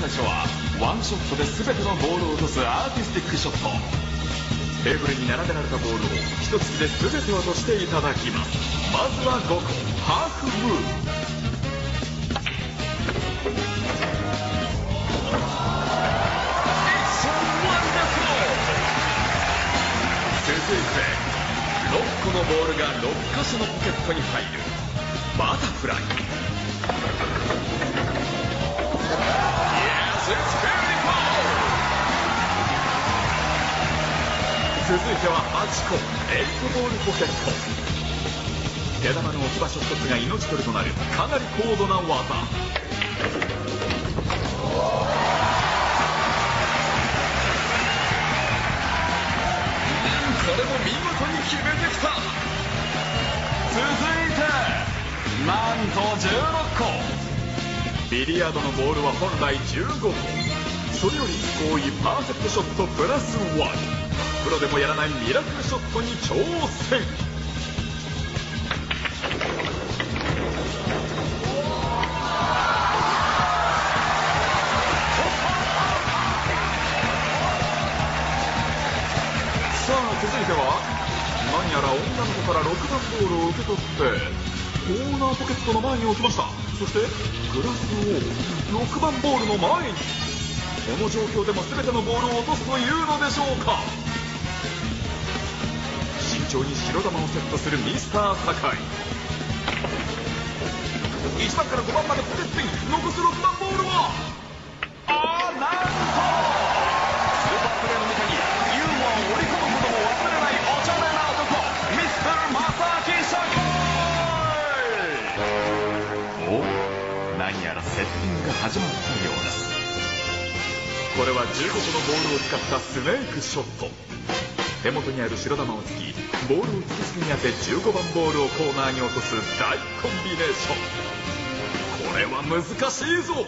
最初はワンショットで全てのボールを落とすアーティスティックショット。テーブルに並べられたボールを一突きで全て落としていただきます。まずは5個ハーフムーブ。続いて6個のボールが6箇所のポケットに入るバタフライ。続いては8個8ボールポケット。手玉の置き場所一つが命取りとなるかなり高度な技。これも見事に決めてきた。続いてなんと16個。ビリヤードのボールは本来15個。それより1個多いパーフェクトショットプラス1。プロでもやらないミラクルショットに挑戦。さあ続いては何やら女の子から6番ボールを受け取ってコーナーポケットの前に置きました。そしてグラスを6番ボールの前に。この状況でも全てのボールを落とすというのでしょうか。慎重に白球をセットするミスター酒井。1番から5番までポケットに残す6番ボールはなんとスーパープレーの中にユーモアを織り込むことも忘れないおちゃめな男ミスター正明酒井。お、何やらセッティングが始まったようです。これは15個のボールを使ったスネークショット。手元にある白球を突きボールを突きすぎに当て15番ボールをコーナーに落とす大コンビネーション。これは難しいぞ。お見事。15個のコ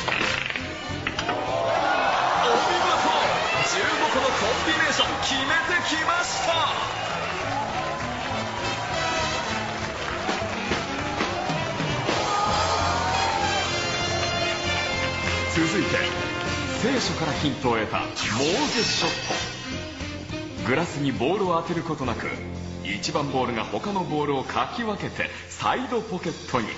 ンビネーション決めてきました。続いて聖書からヒントを得たモーゼショット。グラスにボールを当てることなく1番ボールが他のボールをかき分けてサイドポケットに。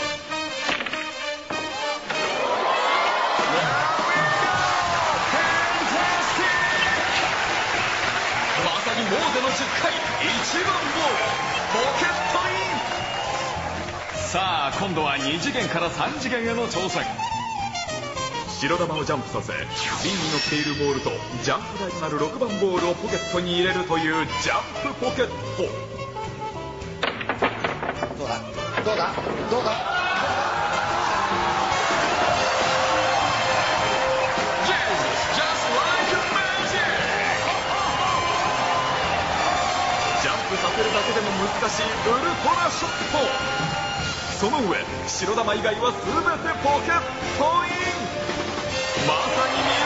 まさにモーゼの10回1番ボールポケットイン。さあ今度は2次元から3次元への挑戦。白球をジャンプさせ瓶に乗っているボールとジャンプ台となる6番ボールをポケットに入れるというジャンプポケット。 どうだどうだどうだ。 ジャンプさせるだけでも難しいウルトラショット。その上白球以外は全てポケットイン。まさに